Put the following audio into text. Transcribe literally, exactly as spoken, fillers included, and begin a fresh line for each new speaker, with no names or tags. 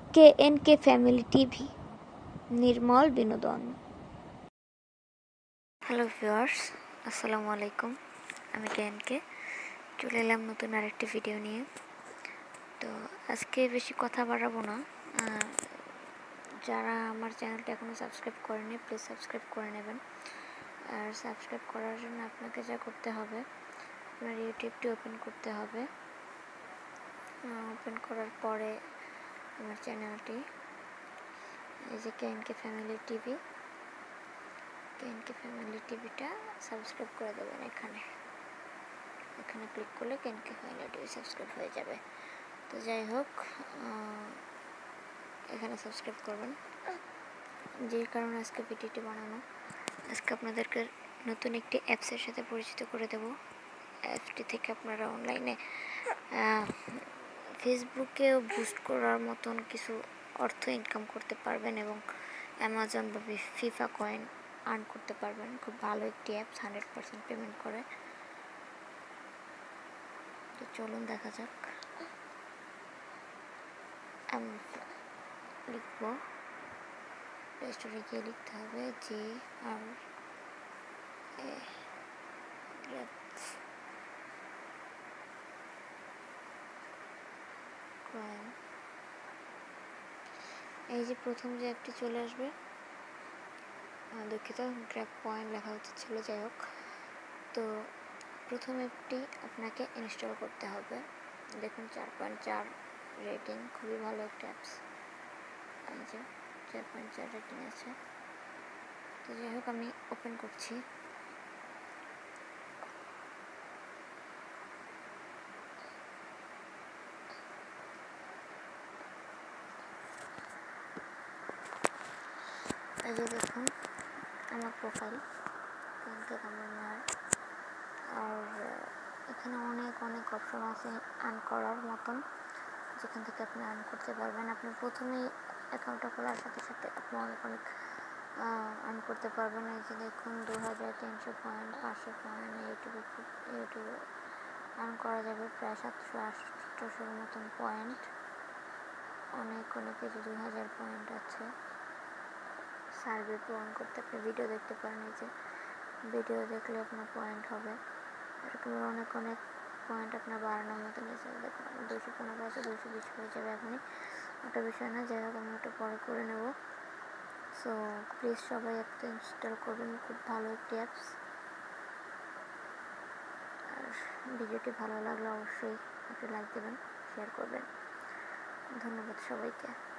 কে N K family TV, নির্মল বিনোদন। Hello viewers, আসসালামু আলাইকুম। আমি কে এন কে চলে এলাম নতুন আরেকটি ভিডিও নিয়ে। তো আজকে বেশি কথা বাড়াবো না। যারা আমার চ্যানেলটা এখনও সাবস্ক্রাইব করেনি প্লিজ সাবস্ক্রাইব করে নেবেন। আর সাবস্ক্রাইব করার জন্য আপনাকে যা করতে হবে, আপনার ইউটিউবটি ওপেন করতে হবে। ওপেন করার পরে আমার চ্যানেলটি এই যে K N K family TV, K N K family টিভিটা সাবস্ক্রাইব করে দেবেন। এখানে এখানে ক্লিক করলে K N K family TV subscribe হয়ে যাবে। তো যাই হোক, এখানে সাবস্ক্রাইব করবেন। যে কারণে আজকে ভিডিওটি বানানো, আজকে আপনাদেরকে নতুন একটি অ্যাপসের সাথে পরিচিত করে দেব। অ্যাপসটি থেকে আপনারা অনলাইনে ফেসবুকেও বুস্ট করার মতন কিছু অর্থ ইনকাম করতে পারবেন এবং অ্যামাজন বা ফিফা কয়েন আর্ন করতে পারবেন। খুব ভালো একটি অ্যাপস, হান্ড্রেড পার্সেন্ট পেমেন্ট করে। তো চলুন দেখা যাক। আমি লিখব, প্লে স্টোরে গিয়ে লিখতে হবে জি আর এ কয়েন। এই যে প্রথম যে অ্যাপটি চলে আসবে, দুঃখিত, গ্র্যাব পয়েন্ট লেখা উচিত ছিল। যাই হোক, তো প্রথম অ্যাপটি আপনাকে ইনস্টল করতে হবে। দেখুন চার পয়েন্ট চার রেটিং, খুবই ভালো একটা অ্যাপস। এই যে চার পয়েন্ট চার রেটিং আছে। তো যাই হোক, আমি ওপেন করছি। এই যে দেখুন আমার প্রোফাইল, এখান থেকে আমার নেওয়ার। আর এখানে অনেক অনেক অপশন আছে আর্ন করার মতন, যেখান থেকে আপনি আর্ন করতে পারবেন। আপনি প্রথমেই অ্যাকাউন্টটা খোলার সাথে সাথে আপনি অনেক অনেক আর্ন করতে পারবেন। এই যে দেখুন দু হাজার তিনশো পয়েন্ট, পাঁচশো পয়েন্ট ইউটিউবে ইউটিউবে আর্ন করা যাবে প্রায় সাতশো আটশোর মতন পয়েন্ট। অনেক অনেক এই যে দু হাজার পয়েন্ট আছে। সার্ভে পূরণ করতে আপনি ভিডিও দেখতে পারেন। এই যে ভিডিও দেখলে আপনার পয়েন্ট হবে। এরকম অনেক অনেক পয়েন্ট আপনার বাড়ানোর মতন আছে। দেখুন আমার দুশো পনেরো আছে, দুশো বিশ হয়ে যাবে এখনই। ওটা বিষয় না, যাই হোক আমি ওটা পরে করে নেব। সো প্লিজ সবাই অ্যাপটা ইনস্টল করবেন, খুব ভালো একটি অ্যাপস। আর ভিডিওটি ভালো লাগলে অবশ্যই একটু লাইক দেবেন, শেয়ার করবেন। ধন্যবাদ সবাইকে।